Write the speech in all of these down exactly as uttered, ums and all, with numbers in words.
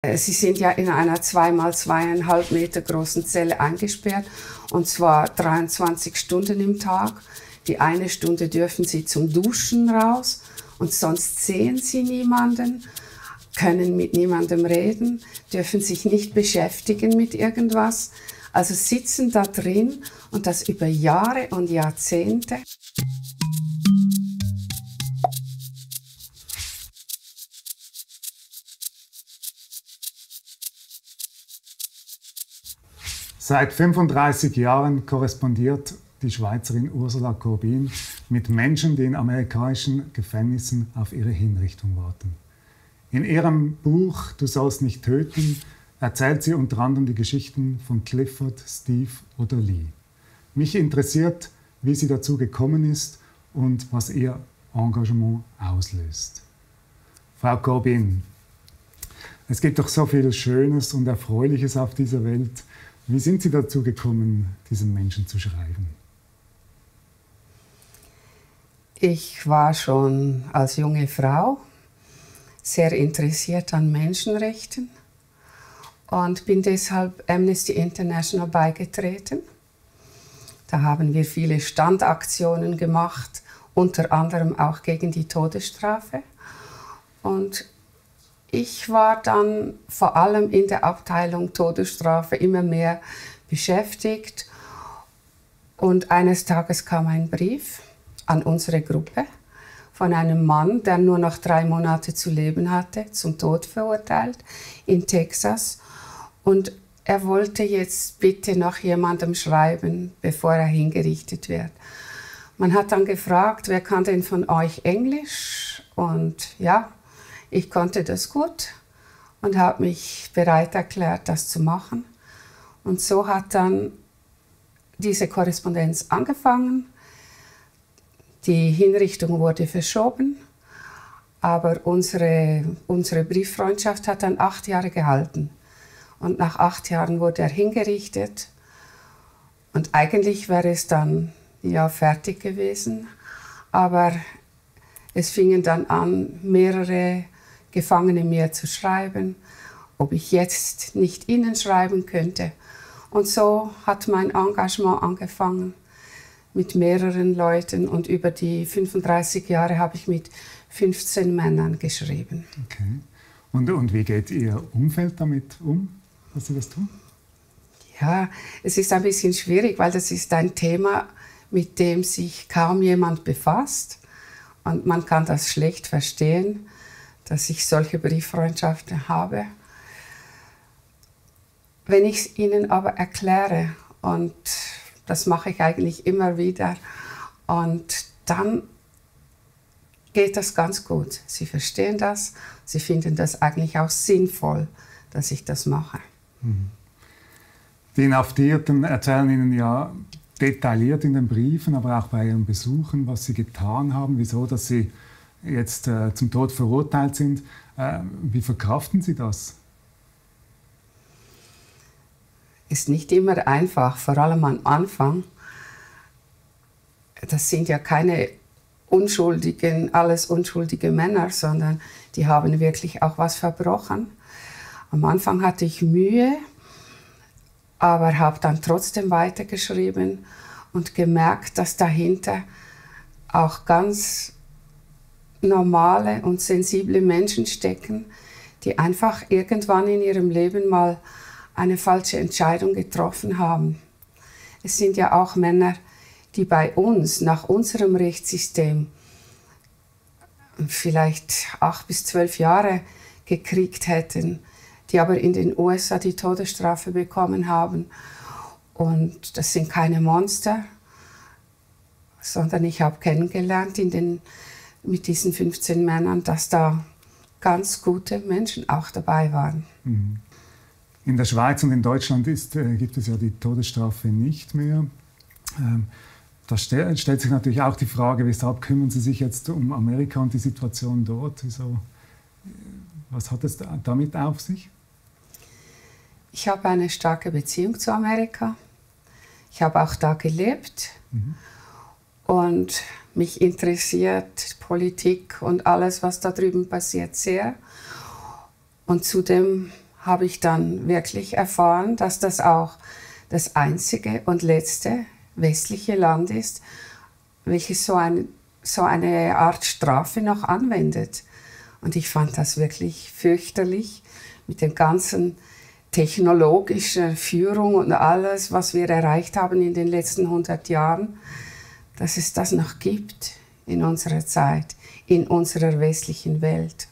Sie sind ja in einer zwei mal zweieinhalb Meter großen Zelle eingesperrt, und zwar dreiundzwanzig Stunden im Tag. Die eine Stunde dürfen Sie zum Duschen raus und sonst sehen Sie niemanden, können mit niemandem reden, dürfen sich nicht beschäftigen mit irgendwas. Also sitzen da drin, und das über Jahre und Jahrzehnte. Seit fünfunddreißig Jahren korrespondiert die Schweizerin Ursula Corbin mit Menschen, die in amerikanischen Gefängnissen auf ihre Hinrichtung warten. In ihrem Buch »Du sollst nicht töten« erzählt sie unter anderem die Geschichten von Clifford, Steve oder Lee. Mich interessiert, wie sie dazu gekommen ist und was ihr Engagement auslöst. Frau Corbin, es gibt doch so viel Schönes und Erfreuliches auf dieser Welt. Wie sind Sie dazu gekommen, diesen Menschen zu schreiben? Ich war schon als junge Frau sehr interessiert an Menschenrechten und bin deshalb Amnesty International beigetreten. Da haben wir viele Standaktionen gemacht, unter anderem auch gegen die Todesstrafe. Und ich war dann vor allem in der Abteilung Todesstrafe immer mehr beschäftigt. Und eines Tages kam ein Brief an unsere Gruppe von einem Mann, der nur noch drei Monate zu leben hatte, zum Tod verurteilt, in Texas. Und er wollte jetzt bitte noch jemandem schreiben, bevor er hingerichtet wird. Man hat dann gefragt, wer kann denn von euch Englisch? Und ja, ich konnte das gut und habe mich bereit erklärt, das zu machen. Und so hat dann diese Korrespondenz angefangen. Die Hinrichtung wurde verschoben, aber unsere, unsere Brieffreundschaft hat dann acht Jahre gehalten. Und nach acht Jahren wurde er hingerichtet. Und eigentlich wäre es dann ja fertig gewesen, aber es fingen dann an, mehrere Gefangene mir zu schreiben, ob ich jetzt nicht ihnen schreiben könnte. Und so hat mein Engagement angefangen mit mehreren Leuten, und über die fünfunddreißig Jahre habe ich mit fünfzehn Männern geschrieben. Okay. Und, und wie geht Ihr Umfeld damit um, dass Sie das tun? Ja, es ist ein bisschen schwierig, weil das ist ein Thema, mit dem sich kaum jemand befasst, und man kann das schlecht verstehen, dass ich solche Brieffreundschaften habe. Wenn ich es ihnen aber erkläre, und das mache ich eigentlich immer wieder, und dann geht das ganz gut. Sie verstehen das, sie finden das eigentlich auch sinnvoll, dass ich das mache. Die Inhaftierten erzählen Ihnen ja detailliert in den Briefen, aber auch bei Ihren Besuchen, was Sie getan haben, wieso, dass Sie jetzt äh, zum Tod verurteilt sind. Äh, wie verkraften Sie das? Ist nicht immer einfach, vor allem am Anfang. Das sind ja keine unschuldigen, alles unschuldige Männer, sondern die haben wirklich auch was verbrochen. Am Anfang hatte ich Mühe, aber habe dann trotzdem weitergeschrieben und gemerkt, dass dahinter auch ganz normale und sensible Menschen stecken, die einfach irgendwann in ihrem Leben mal eine falsche Entscheidung getroffen haben. Es sind ja auch Männer, die bei uns, nach unserem Rechtssystem, vielleicht acht bis zwölf Jahre gekriegt hätten, die aber in den U S A die Todesstrafe bekommen haben. Und das sind keine Monster, sondern ich habe kennengelernt in den, mit diesen fünfzehn Männern, dass da ganz gute Menschen auch dabei waren. In der Schweiz und in Deutschland ist, äh, gibt es ja die Todesstrafe nicht mehr. Ähm, da stel, stellt sich natürlich auch die Frage, weshalb kümmern Sie sich jetzt um Amerika und die Situation dort? Wieso, was hat es damit auf sich? Ich habe eine starke Beziehung zu Amerika. Ich habe auch da gelebt. Mhm. Und mich interessiert Politik und alles, was da drüben passiert, sehr. Und zudem habe ich dann wirklich erfahren, dass das auch das einzige und letzte westliche Land ist, welches so, ein, so eine Art Strafe noch anwendet. Und ich fand das wirklich fürchterlich mit der ganzen technologischen Führung und alles, was wir erreicht haben in den letzten hundert Jahren, dass es das noch gibt in unserer Zeit, in unserer westlichen Welt.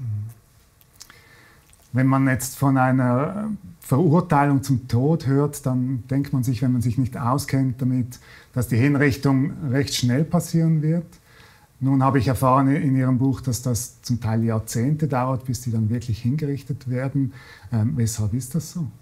Wenn man jetzt von einer Verurteilung zum Tod hört, dann denkt man sich, wenn man sich nicht auskennt damit, dass die Hinrichtung recht schnell passieren wird. Nun habe ich erfahren in Ihrem Buch, dass das zum Teil Jahrzehnte dauert, bis die dann wirklich hingerichtet werden. Ähm, weshalb ist das so?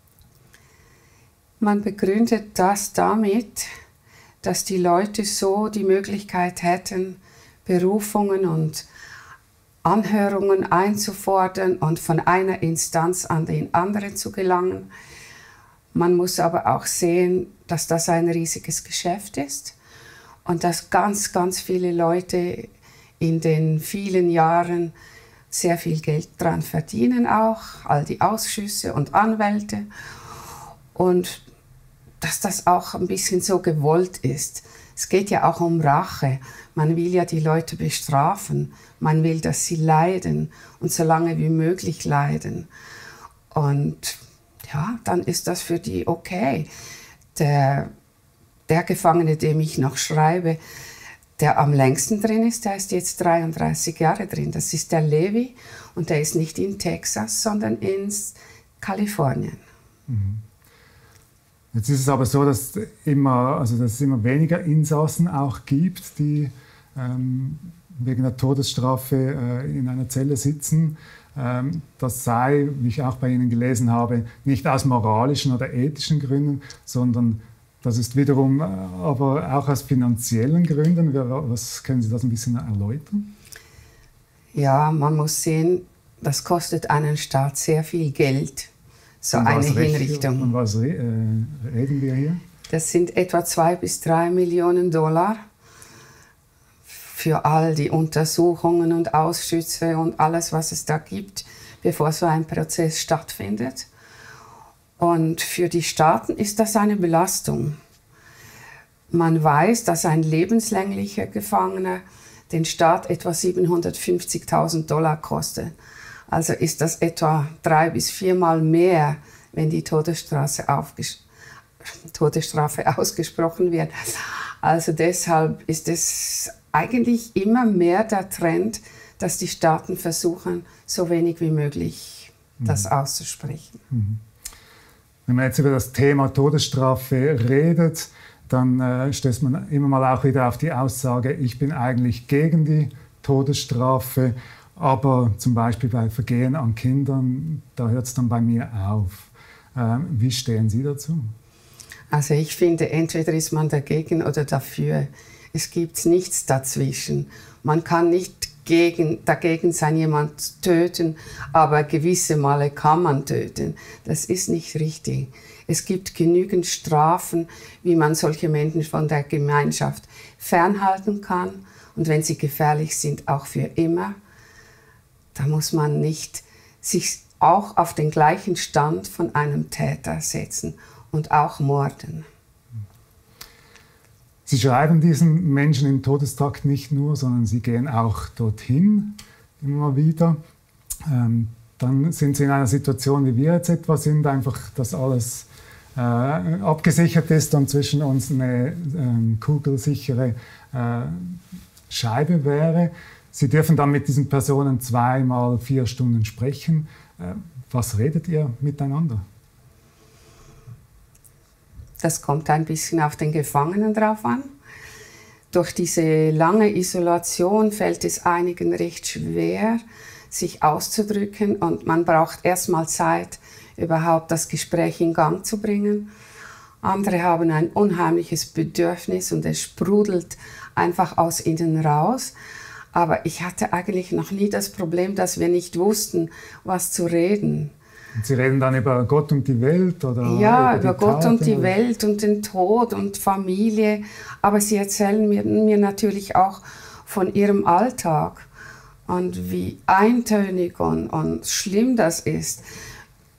Man begründet das damit, dass die Leute so die Möglichkeit hätten, Berufungen und Anhörungen einzufordern und von einer Instanz an die andere zu gelangen. Man muss aber auch sehen, dass das ein riesiges Geschäft ist und dass ganz, ganz viele Leute in den vielen Jahren sehr viel Geld daran verdienen auch, all die Ausschüsse und Anwälte, und dass das auch ein bisschen so gewollt ist. Es geht ja auch um Rache. Man will ja die Leute bestrafen. Man will, dass sie leiden und so lange wie möglich leiden. Und ja, dann ist das für die okay. Der, der Gefangene, dem ich noch schreibe, der am längsten drin ist, der ist jetzt dreiunddreißig Jahre drin. Das ist der Levi und der ist nicht in Texas, sondern in Kalifornien. Mhm. Jetzt ist es aber so, dass, immer, also dass es immer weniger Insassen auch gibt, die ähm, wegen der Todesstrafe äh, in einer Zelle sitzen. Ähm, das sei, wie ich auch bei Ihnen gelesen habe, nicht aus moralischen oder ethischen Gründen, sondern das ist wiederum äh, aber auch aus finanziellen Gründen. Was, können Sie das ein bisschen erläutern? Ja, man muss sehen, das kostet einen Staat sehr viel Geld. So und eine recht, Hinrichtung. Und was äh, reden wir hier? Das sind etwa zwei bis drei Millionen Dollar für all die Untersuchungen und Ausschüsse und alles, was es da gibt, bevor so ein Prozess stattfindet. Und für die Staaten ist das eine Belastung. Man weiß, dass ein lebenslänglicher Gefangener den Staat etwa siebenhundertfünfzigtausend Dollar kostet. Also ist das etwa drei bis viermal mehr, wenn die Todesstrafe, aufges Todesstrafe ausgesprochen wird. Also deshalb ist es eigentlich immer mehr der Trend, dass die Staaten versuchen, so wenig wie möglich das mhm. auszusprechen. Mhm. Wenn man jetzt über das Thema Todesstrafe redet, dann äh, stößt man immer mal auch wieder auf die Aussage, ich bin eigentlich gegen die Todesstrafe. Aber zum Beispiel bei Vergehen an Kindern, da hört es dann bei mir auf. Ähm, wie stehen Sie dazu? Also ich finde, entweder ist man dagegen oder dafür. Es gibt nichts dazwischen. Man kann nicht gegen, dagegen sein, jemanden töten, aber gewisse Male kann man töten. Das ist nicht richtig. Es gibt genügend Strafen, wie man solche Menschen von der Gemeinschaft fernhalten kann. Und wenn sie gefährlich sind, auch für immer. Da muss man nicht sich auch auf den gleichen Stand von einem Täter setzen und auch morden. Sie schreiben diesen Menschen im Todestrakt nicht nur, sondern Sie gehen auch dorthin immer wieder. Ähm, dann sind Sie in einer Situation, wie wir jetzt etwa sind, einfach, dass alles äh, abgesichert ist und zwischen uns eine äh, kugelsichere äh, Scheibe wäre. Sie dürfen dann mit diesen Personen zweimal vier Stunden sprechen. Was redet ihr miteinander? Das kommt ein bisschen auf den Gefangenen drauf an. Durch diese lange Isolation fällt es einigen recht schwer, sich auszudrücken, und man braucht erstmal Zeit, überhaupt das Gespräch in Gang zu bringen. Andere haben ein unheimliches Bedürfnis und es sprudelt einfach aus ihnen raus. Aber ich hatte eigentlich noch nie das Problem, dass wir nicht wussten, was zu reden. Und Sie reden dann über Gott und die Welt? Oder ja, über, über Gott Taten, und die oder? Welt und den Tod und Familie. Aber Sie erzählen mir, mir natürlich auch von Ihrem Alltag und wie eintönig und, und schlimm das ist.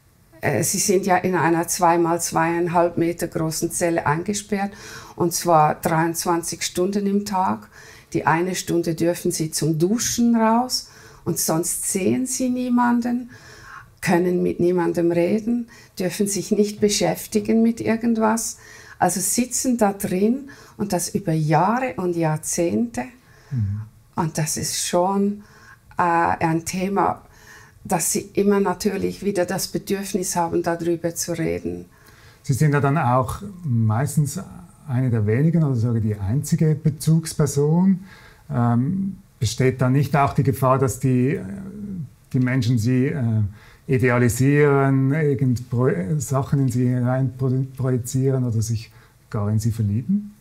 Äh, sie sind ja in einer zwei mal zweieinhalb Meter großen Zelle eingesperrt, und zwar dreiundzwanzig Stunden im Tag. Die eine Stunde dürfen sie zum Duschen raus und sonst sehen sie niemanden, können mit niemandem reden, dürfen sich nicht beschäftigen mit irgendwas. Also sitzen da drin und das über Jahre und Jahrzehnte. Mhm. Und das ist schon äh, ein Thema, dass sie immer natürlich wieder das Bedürfnis haben, darüber zu reden. Sie sind ja dann auch meistens eine der wenigen oder sogar die einzige Bezugsperson. Ähm, besteht da nicht auch die Gefahr, dass die, die Menschen Sie äh, idealisieren, irgend Pro Sachen in Sie hinein projizieren oder sich gar in Sie verlieben?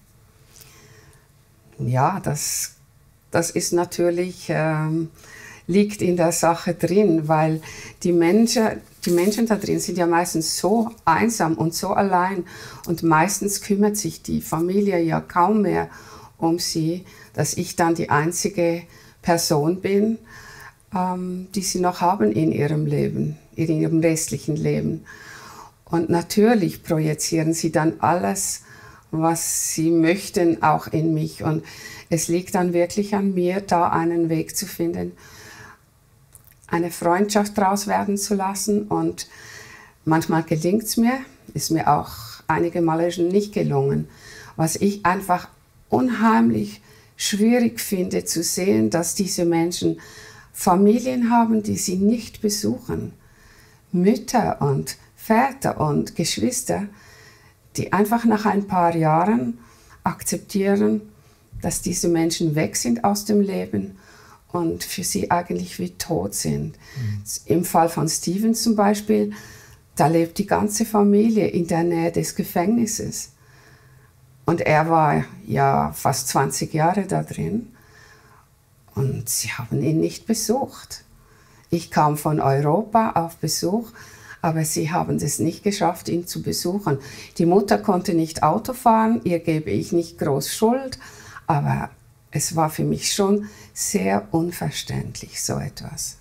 Ja, das, das ist natürlich, ähm, liegt in der Sache drin, weil die Menschen, die Menschen da drin sind ja meistens so einsam und so allein, und meistens kümmert sich die Familie ja kaum mehr um sie, dass ich dann die einzige Person bin, ähm, die sie noch haben in ihrem Leben, in ihrem restlichen Leben. Und natürlich projizieren sie dann alles, was sie möchten, auch in mich. Und es liegt dann wirklich an mir, da einen Weg zu finden, eine Freundschaft draus werden zu lassen. Und manchmal gelingt es mir, ist mir auch einige Male schon nicht gelungen. Was ich einfach unheimlich schwierig finde, zu sehen, dass diese Menschen Familien haben, die sie nicht besuchen. Mütter und Väter und Geschwister, die einfach nach ein paar Jahren akzeptieren, dass diese Menschen weg sind aus dem Leben und für sie eigentlich wie tot sind. Mhm. Im Fall von Steven zum Beispiel, da lebt die ganze Familie in der Nähe des Gefängnisses. Und er war ja fast zwanzig Jahre da drin und sie haben ihn nicht besucht. Ich kam von Europa auf Besuch, aber sie haben es nicht geschafft, ihn zu besuchen. Die Mutter konnte nicht Auto fahren, ihr gebe ich nicht groß Schuld, aber es war für mich schon sehr unverständlich, so etwas.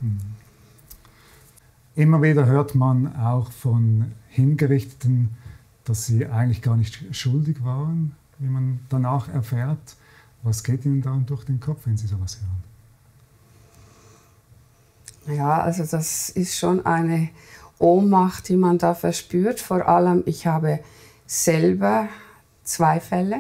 Immer wieder hört man auch von Hingerichteten, dass sie eigentlich gar nicht schuldig waren, wie man danach erfährt. Was geht Ihnen da durch den Kopf, wenn Sie sowas hören? Ja, also das ist schon eine Ohnmacht, die man da verspürt. Vor allem, ich habe selber zwei Fälle,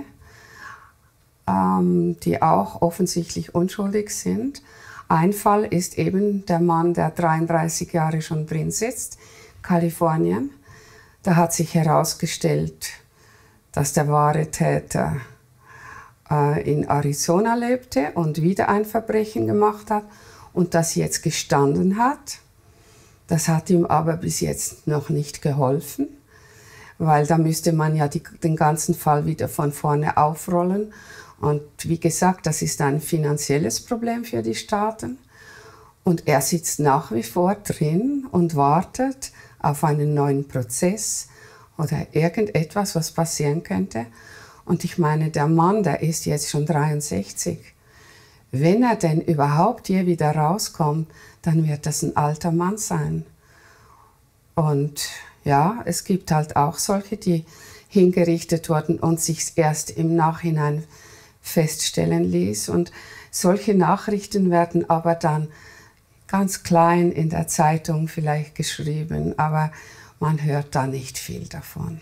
ähm, die auch offensichtlich unschuldig sind. Ein Fall ist eben der Mann, der dreiunddreißig Jahre schon drin sitzt, Kalifornien. Da hat sich herausgestellt, dass der wahre Täter äh, in Arizona lebte und wieder ein Verbrechen gemacht hat und das jetzt gestanden hat. Das hat ihm aber bis jetzt noch nicht geholfen, weil da müsste man ja die, den ganzen Fall wieder von vorne aufrollen. Und wie gesagt, das ist ein finanzielles Problem für die Staaten. Und er sitzt nach wie vor drin und wartet auf einen neuen Prozess oder irgendetwas, was passieren könnte. Und ich meine, der Mann, der ist jetzt schon dreiundsechzig. Wenn er denn überhaupt je wieder rauskommt, dann wird das ein alter Mann sein. Und ja, es gibt halt auch solche, die hingerichtet wurden und sich erst im Nachhinein feststellen ließ. Und solche Nachrichten werden aber dann ganz klein in der Zeitung vielleicht geschrieben, aber man hört da nicht viel davon.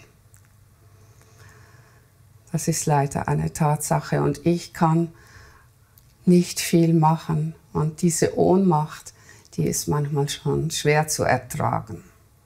Das ist leider eine Tatsache und ich kann nicht viel machen. Und diese Ohnmacht, die ist manchmal schon schwer zu ertragen.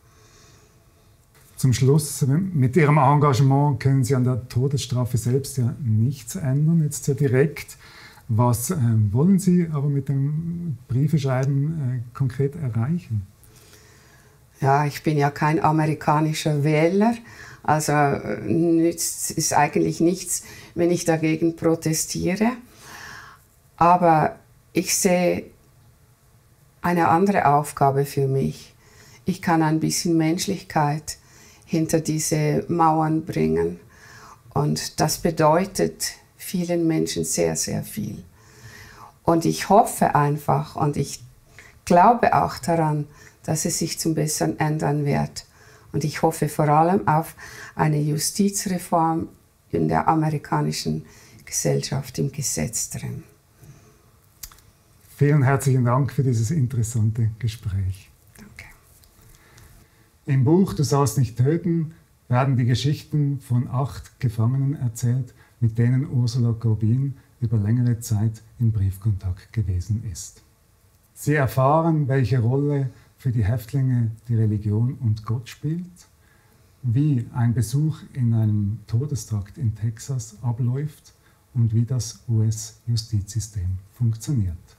Zum Schluss, mit Ihrem Engagement können Sie an der Todesstrafe selbst ja nichts ändern, jetzt sehr direkt. Was äh, wollen Sie aber mit dem Briefeschreiben äh, konkret erreichen? Ja, ich bin ja kein amerikanischer Wähler, also es ist eigentlich nichts, wenn ich dagegen protestiere. Aber ich sehe eine andere Aufgabe für mich. Ich kann ein bisschen Menschlichkeit hinter diese Mauern bringen. Und das bedeutet vielen Menschen sehr, sehr viel. Und ich hoffe einfach und ich glaube auch daran, dass es sich zum Besseren ändern wird. Und ich hoffe vor allem auf eine Justizreform in der amerikanischen Gesellschaft im Gesetz drin. Vielen herzlichen Dank für dieses interessante Gespräch. Danke. Im Buch Du sollst nicht töten werden die Geschichten von acht Gefangenen erzählt, mit denen Ursula Corbin über längere Zeit in Briefkontakt gewesen ist. Sie erfahren, welche Rolle für die Häftlinge die Religion und Gott spielt, wie ein Besuch in einem Todestrakt in Texas abläuft und wie das U S-Justizsystem funktioniert.